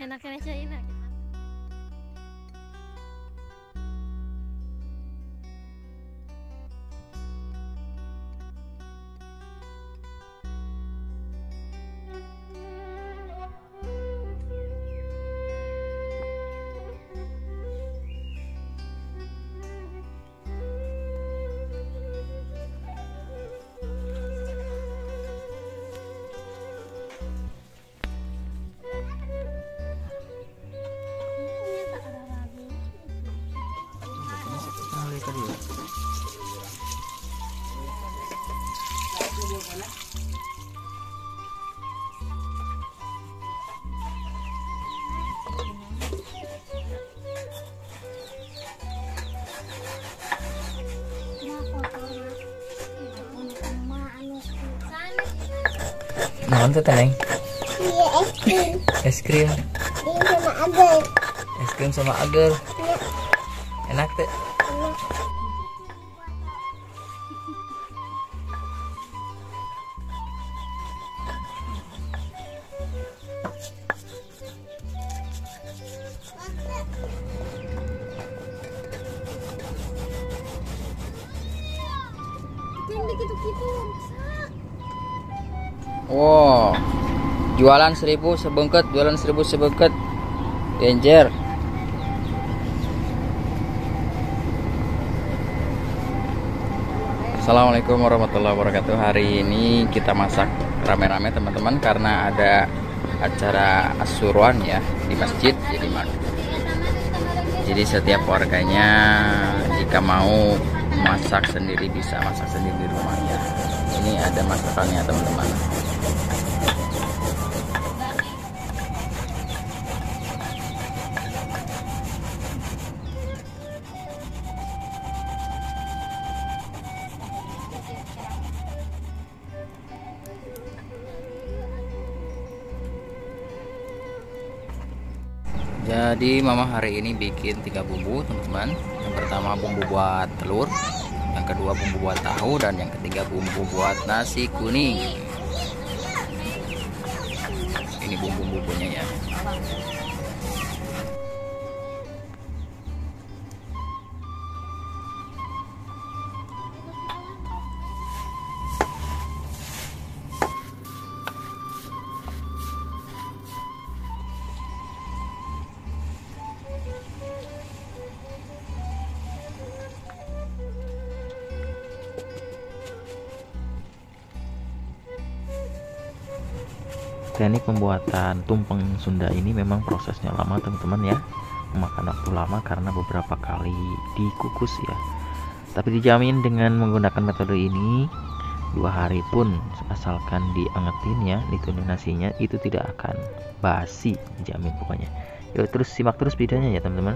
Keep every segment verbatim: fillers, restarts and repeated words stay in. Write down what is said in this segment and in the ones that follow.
Enaknya China gitu. Naon tuh Teneng? Iya, es krim. Es krim. Ini sama agar. Es krim sama agar. Iya. Enak tuh. Enak. Yang gitu-gitu rusak. Wow, jualan seribu sebengket, jualan seribu sebengket, danger. Assalamualaikum warahmatullahi wabarakatuh. Hari ini kita masak rame-rame teman-teman karena ada acara asuruan ya di masjid. Jadi jadi setiap warganya jika mau masak sendiri bisa masak sendiri di rumah ya. Ini ada masakannya teman-teman. Jadi mama hari ini bikin tiga bumbu teman-teman. Yang pertama bumbu buat telur, yang kedua bumbu buat tahu, dan yang ketiga bumbu buat nasi kuning. Ini bumbu-bumbunya ya. Teknik pembuatan tumpeng Sunda ini memang prosesnya lama teman-teman ya, memakan waktu lama karena beberapa kali dikukus ya. Tapi dijamin dengan menggunakan metode ini dua hari pun asalkan diangetin ya, dituning nasinya itu tidak akan basi, dijamin pokoknya. Yuk terus simak terus videonya ya teman-teman.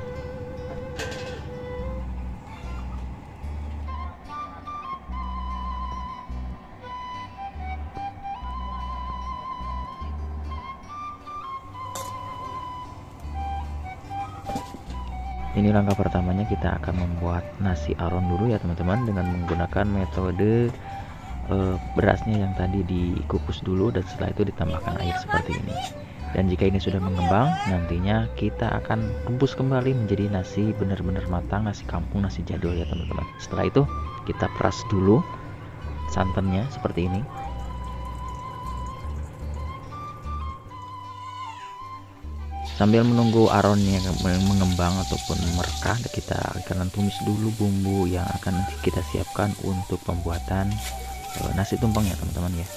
Ini langkah pertamanya, kita akan membuat nasi aron dulu ya teman-teman, dengan menggunakan metode e, berasnya yang tadi dikukus dulu dan setelah itu ditambahkan air seperti ini. Dan jika ini sudah mengembang, nantinya kita akan rebus kembali menjadi nasi benar-benar matang, nasi kampung, nasi jadul ya teman-teman. Setelah itu kita peras dulu santannya seperti ini. Sambil menunggu aronnya mengembang ataupun merekah, kita akan tumis dulu bumbu yang akan nanti kita siapkan untuk pembuatan e, nasi tumpeng ya teman-teman ya.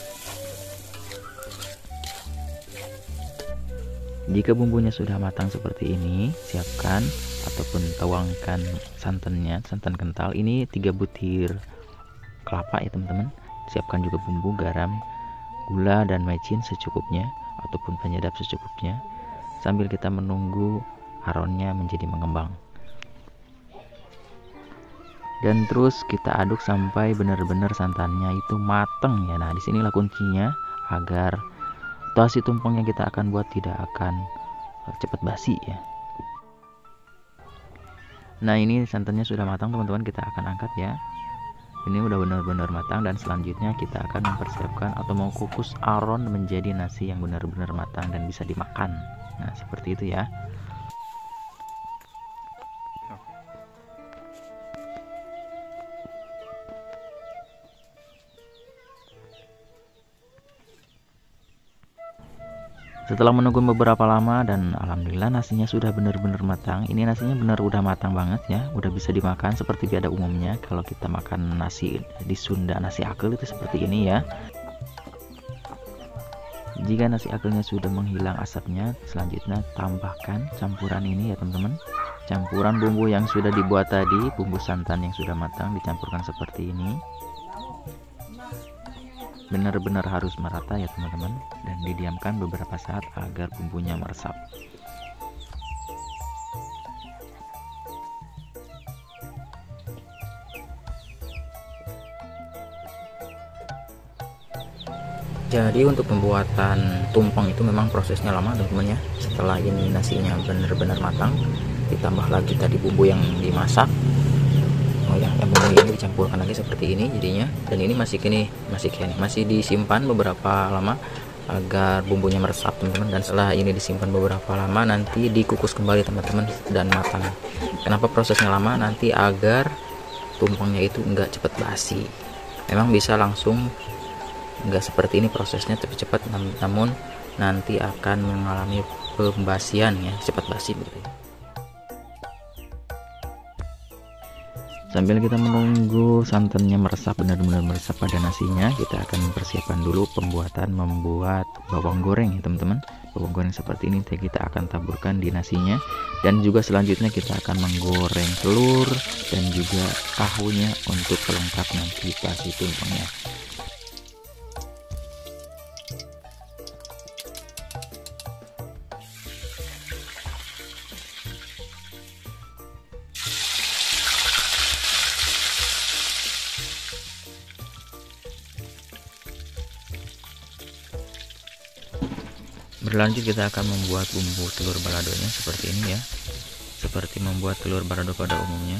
Jika bumbunya sudah matang seperti ini, siapkan ataupun tuangkan santannya, santan kental. Ini tiga butir kelapa ya teman-teman. Siapkan juga bumbu, garam, gula, dan mecin secukupnya ataupun penyedap secukupnya, sambil kita menunggu aronnya menjadi mengembang. Dan terus kita aduk sampai benar-benar santannya itu matang ya. Nah, disinilah kuncinya agar nasi tumpeng yang kita akan buat tidak akan cepat basi ya. Nah, ini santannya sudah matang teman-teman, kita akan angkat ya. Ini udah benar-benar matang, dan selanjutnya kita akan mempersiapkan atau mau kukus aron menjadi nasi yang benar-benar matang dan bisa dimakan. Nah, seperti itu ya. Setelah menunggu beberapa lama dan alhamdulillah nasinya sudah benar-benar matang. Ini nasinya benar udah matang banget ya, udah bisa dimakan seperti pada umumnya. Kalau kita makan nasi di Sunda, nasi akel itu seperti ini ya. Jika nasi akelnya sudah menghilang asapnya, selanjutnya tambahkan campuran ini ya teman-teman. Campuran bumbu yang sudah dibuat tadi, bumbu santan yang sudah matang dicampurkan seperti ini. Benar-benar harus merata ya teman-teman, dan didiamkan beberapa saat agar bumbunya meresap. Jadi untuk pembuatan tumpeng itu memang prosesnya lama teman-teman ya. Setelah ini nasinya benar-benar matang, ditambah lagi tadi bumbu yang dimasak. Oh ya, yang bumbu ini dicampurkan lagi seperti ini jadinya. Dan ini masih kini masih kini masih disimpan beberapa lama agar bumbunya meresap teman-teman. Dan setelah ini disimpan beberapa lama, nanti dikukus kembali teman-teman dan matang. Kenapa prosesnya lama? Nanti agar tumpengnya itu enggak cepat basi. Memang bisa langsung enggak seperti ini prosesnya tapi cepat, namun nanti akan mengalami pembasian ya, cepat basi begitu. Sambil kita menunggu santannya meresap, benar-benar meresap pada nasinya, kita akan mempersiapkan dulu pembuatan membuat bawang goreng ya teman-teman. Bawang goreng seperti ini kita akan taburkan di nasinya, dan juga selanjutnya kita akan menggoreng telur dan juga tahunya untuk pelengkap nanti basi tumpengnya. Berlanjut kita akan membuat bumbu telur baladonya seperti ini ya, seperti membuat telur balado pada umumnya.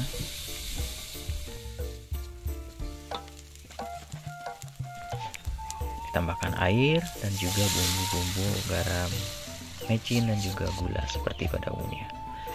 Ditambahkan air dan juga bumbu-bumbu garam, mecin dan juga gula seperti pada umumnya.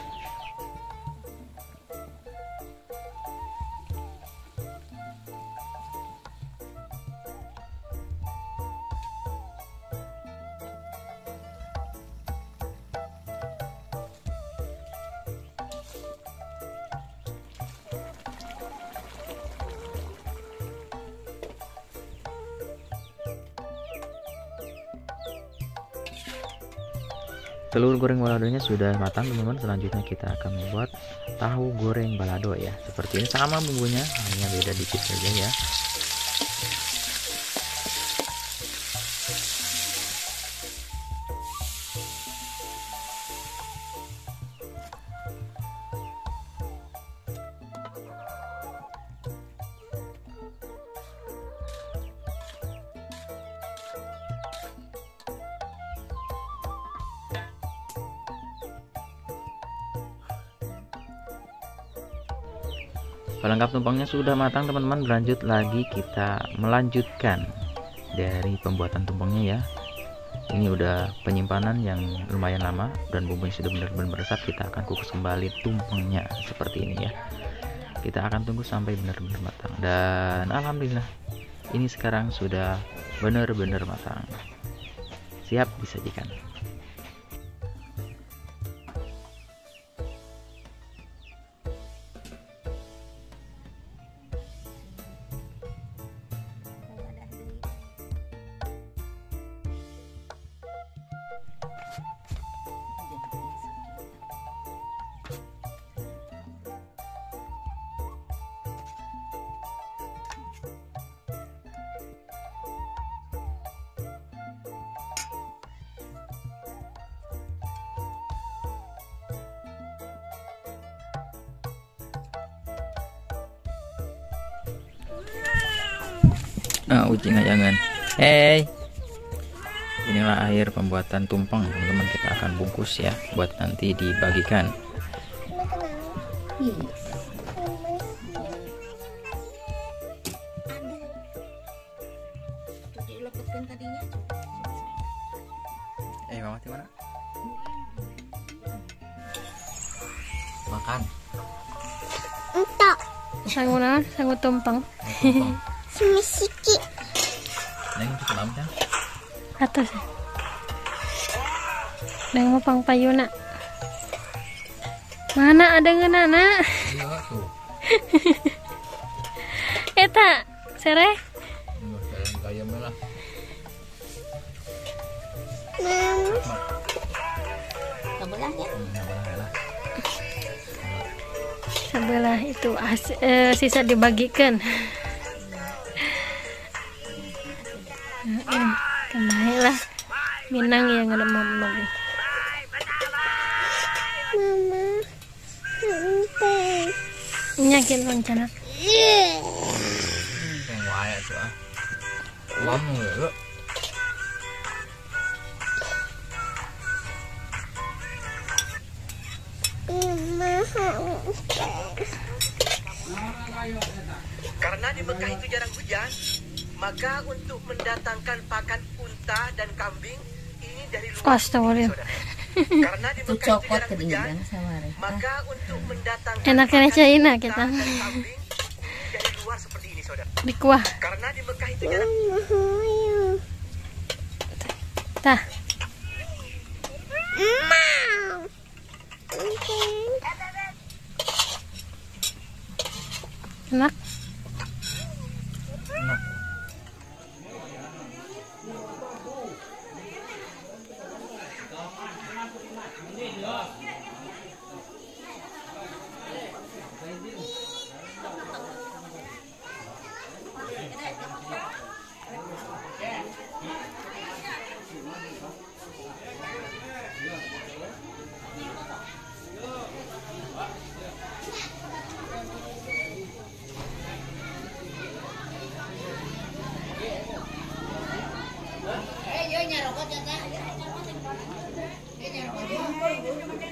Telur goreng baladonya sudah matang teman-teman. Selanjutnya kita akan membuat tahu goreng balado ya. Seperti ini, sama bumbunya, hanya beda dikit saja ya. Pelengkap tumpengnya sudah matang teman-teman. Berlanjut lagi kita melanjutkan dari pembuatan tumpengnya ya. Ini udah penyimpanan yang lumayan lama dan bumbunya sudah benar-benar meresap. Kita akan kukus kembali tumpengnya seperti ini ya. Kita akan tunggu sampai benar-benar matang, dan alhamdulillah ini sekarang sudah benar-benar matang, siap disajikan. Nah, ucing jangan. Hey, inilah akhir pembuatan tumpeng teman-teman. Kita akan bungkus ya, buat nanti dibagikan. Gimana? Makan. Entok. Sangu na, sangu tumpang. Sumisiki. Neng itu kelam kan? Atas. Neng mau pang payu nak. Mana ada ngena nak? Iya tuh. Eta, sereh. Jalan gaya melah. Mama. Kebelah ya. Sebelah itu as, eh, sisa dibagikan. Heeh, kenailah Minang yang ada mama. Mama. Sampai. Nyakin rencana. Pengen wae tuh ah. Uang lu. Karena di Mekah itu jarang hujan, maka untuk mendatangkan pakan unta dan kambing ini dari luar. Astagfirullah. Karena di Itu Mekah itu cokot jarang hujan, kedinginan sama Reh. maka untuk mendatangkan Enaknya pakan China unta kita. dan kambing ini dari luar seperti ini, saudara. Di kuah. Karena di Mekah itu jarang. Tah. Enak. Enak. Eh, yo nyarokot ya, Kak. Yo nyarokot.